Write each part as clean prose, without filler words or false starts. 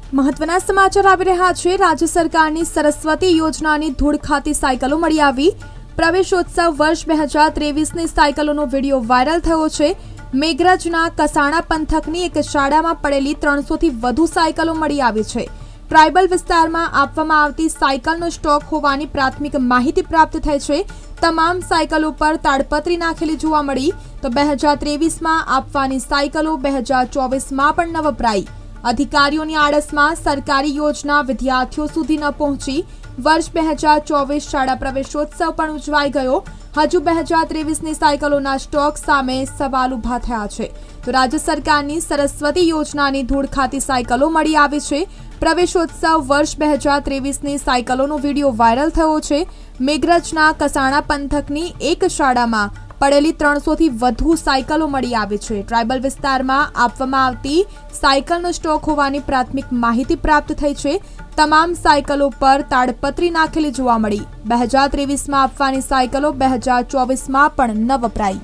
મહત્વના સમાચાર આવી રહ્યા છે। રાજ્ય સરકારની સરસ્વતી યોજનાની ધૂળ ખાતી સાયકલો મળી આવી। પ્રવેશોત્સવ વર્ષ 2023ની સાયકલોનો વિડીયો વાયરલ થયો છે। મેઘરજના કસાણા પંથકની એક શાળામાં પડેલી 300થી વધુ સાયકલો મળી આવી છે। ટ્રાઇબલ વિસ્તારમાં આપવામાં આવતી સાયકલનો સ્ટોક હોવાની પ્રાથમિક માહિતી પ્રાપ્ત થઈ છે। તમામ સાયકલો પર તાડપત્રી નાખેલી જોવા મળી તો 2023માં આપવાની સાયકલો 2024માં પણ ન વપરાઈ। अधिकारीओनी आड़समां सरकारी योजना विद्यार्थीओ सुधी न पहोंची। वर्ष 2024 शाळा प्रवेशोत्सव पण उजवाई गयो। हजू 2023ની सायकलोना स्टॉक सामे सवाल उभा थया छे। तो राज्य सरकारनी सरस्वती योजनानी धूळ खाती सायकलो मળી આવી છે। प्रवेशोत्सव वर्ष 2023ની सायकलोनो विडियो वायरल थयो छे। मेघरजना कसाणा पंथकनी एक शाळामां પડેલી 300થી વધુ સાયકલો મળી આવી છે। ટ્રાઇબલ વિસ્તારમાં આપવામાં આવતી સાયકલનો સ્ટોક હોવાની પ્રાથમિક માહિતી પ્રાપ્ત થઈ છે। તમામ સાયકલો પર તાડપત્રી નાખેલી જોવા મળી। 2023માં આપવાની સાયકલો 2024માં પણ ન વપરાઈ।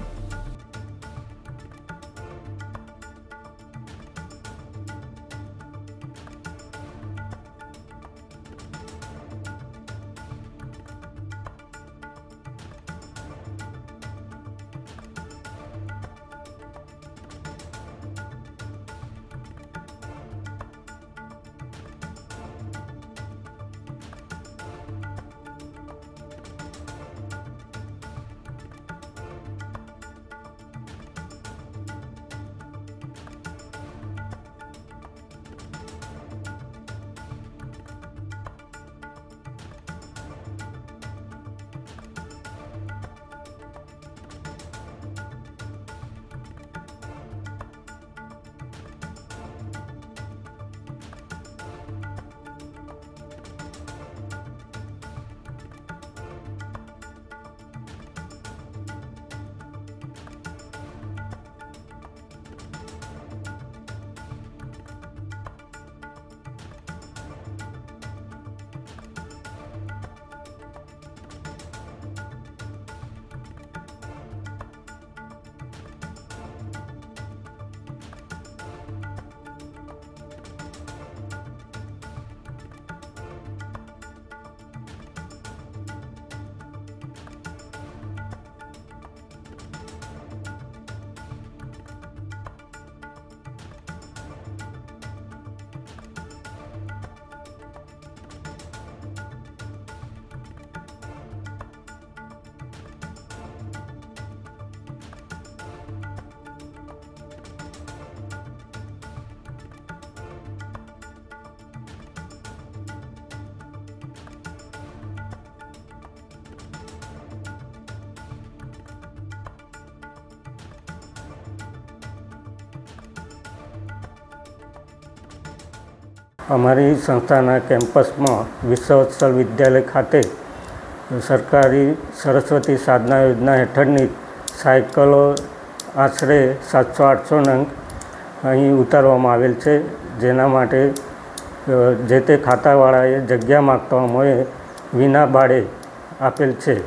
અમારી સંસ્થાના કેમ્પસમાં વિશ્વવત્સલ વિદ્યાલય ખાતે સરકારી સરસ્વતી સાધના યોજના હેઠળની સાયકલો આશરે 700-800 નંગ અહીં ઉતારવામાં આવેલ છે। જેના માટે જે તે ખાતાવાળાએ જગ્યા માગતાઓએ વિના ભાડે આપેલ છે।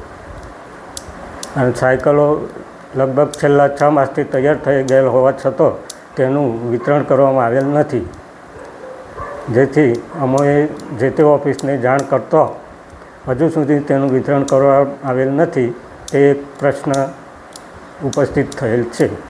અને સાયકલો લગભગ છેલ્લા 6 માસથી તૈયાર થઈ ગયેલ હોવા છતાં તેનું વિતરણ કરવામાં આવેલ નથી। જેથી અમોએ જે તે ઓફિસને જાણ કરતો હજુ સુધી તેનું વિતરણ કરવામાં આવેલ નથી। તે એક પ્રશ્ન ઉપસ્થિત થયેલ છે।